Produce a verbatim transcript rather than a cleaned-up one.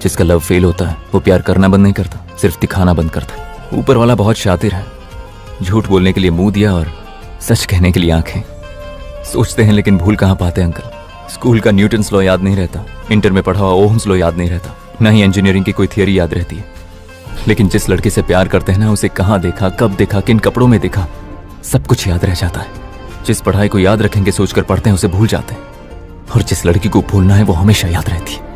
जिसका love fail होता है वो प्यार करना बंद नहीं करता, सिर्फ दिखाना बंद करता। ऊपर वाला बहुत शातिर है, झूठ बोलने के लिए मुंह दिया और सच कहने के लिए आंखें। सोचते हैं लेकिन भूल कहाँ पाते अंकल। स्कूल का न्यूटन्स लॉ याद नहीं रहता, इंटर में पढ़ा हुआ ओहम्स लॉ याद नहीं रहता, ना ही इंजीनियरिंग की कोई थियरी याद रहती है। लेकिन जिस लड़के से प्यार करते हैं ना, उसे कहाँ देखा, कब देखा, किन कपड़ों में देखा, सब कुछ याद रह जाता है। जिस पढ़ाई को याद रखेंगे सोचकर पढ़ते हैं उसे भूल जाते हैं, और जिस लड़की को भूलना है वो हमेशा याद रहती है।